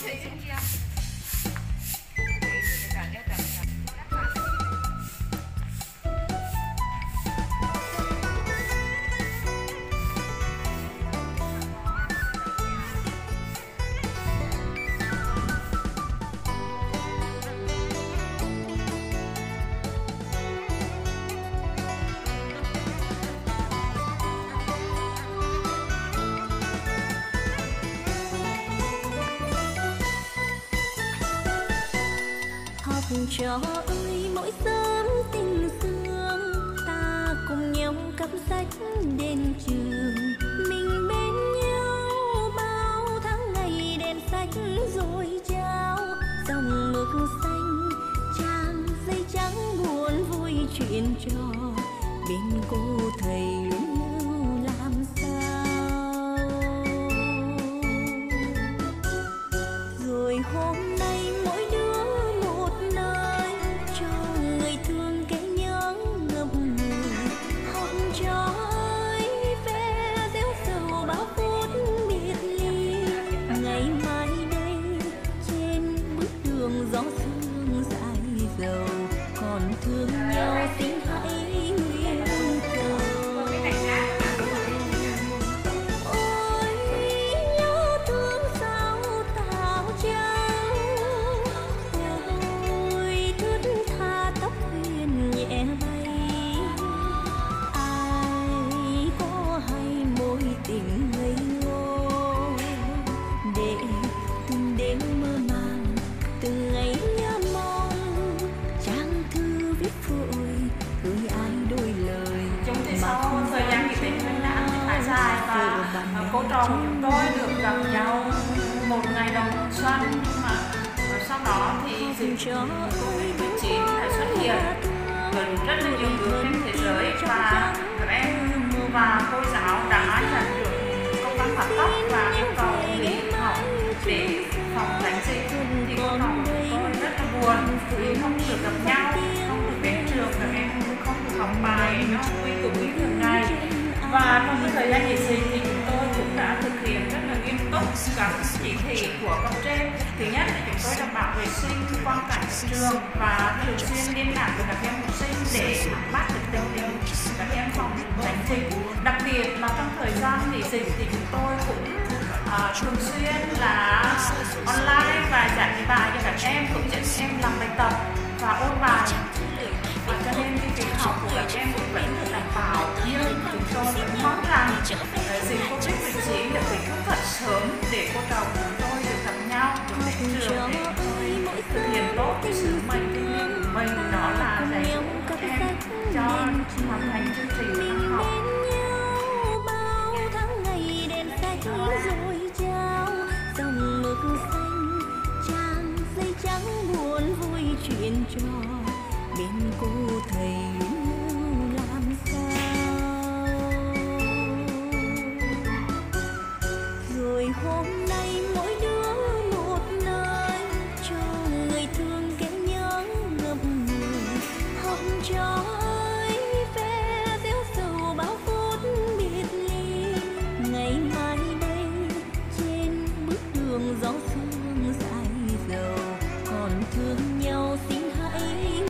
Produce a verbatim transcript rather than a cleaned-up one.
Trò ơi mỗi sớm tình sương ta cùng nhau cắp sách đến trường, mình bên nhau bao tháng ngày đèn sách rồi trao dòng mực xanh trang giấy trắng buồn vui chuyện trò bên cô thầy luôn lưu làm sao. Rồi hôm nay mỗi đứa gió sương dài dầu còn thương nhau xin hãy nguyện cầu. Ôi nhớ thương sao tào trao, ôi thướt tha tóc huyền nhẹ bay, ai có hay mối tình ngây ngô để từng đêm mơ màng từng ngày nhớ mong trang thư viết vội gửi ai đôi lời. Chúng thì sau thời gian nghỉ Tết Nguyên đán thì khá dài và cô trò của chúng tôi được gặp nhau một ngày đầu xuân, nhưng mà sau đó thì dịch covid mười chín đã xuất hiện ở rất là nhiều nước trên thế giới và các em và cô giáo đã nhận được công văn hỏa tốc và yêu cầu nghỉ học để phòng tránh dịch. Thì cô trò của tôi rất là buồn vì không được gặp nhau, không được đến trường, các em không được học bài nó quy củ như thường ngày. Và trong cái thời gian dịch thì chúng tôi cũng đã thực hiện rất là nghiêm túc các chỉ thị của cấp trên. Thứ nhất là chúng tôi đảm bảo vệ sinh quang cảnh trường và thường xuyên liên lạc với các em học sinh để nắm bắt được tình hình các em phòng tránh dịch. Đặc biệt là trong thời gian nghỉ dịch thì chúng tôi cũng uh, thường xuyên là online và dạy bài cho các em, hướng dẫn em làm bài tập và ôn bài. Và cho nên cái việc học của các em cũng vẫn được đảm bảo, nhưng chúng tôi vẫn mong rằng dịch covid mười chín được kết thúc thật sớm để cô trò của chúng tôi được gặp nhau, được đến trường để thực hiện tốt cái sứ mệnh của mình, đó là dạy dỗ các em cho hoàn thành chương trình năm học.